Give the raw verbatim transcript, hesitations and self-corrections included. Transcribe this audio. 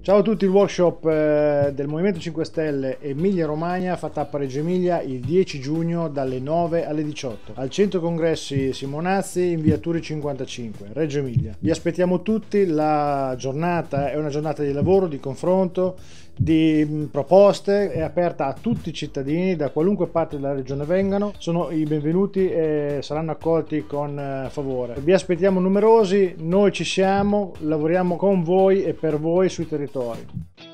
Ciao a tutti, il workshop eh, del Movimento cinque Stelle Emilia Romagna fa tappa a Reggio Emilia il dieci giugno dalle nove alle diciotto al Centro Congressi Simonazzi in via Turi cinquantacinque, Reggio Emilia. Vi aspettiamo tutti, la giornata è una giornata di lavoro, di confronto, di proposte, è aperta a tutti i cittadini da qualunque parte della regione vengano, sono i benvenuti e saranno accolti con eh, favore. Vi aspettiamo numerosi, noi ci siamo, lavoriamo con voi e per voi sui territori.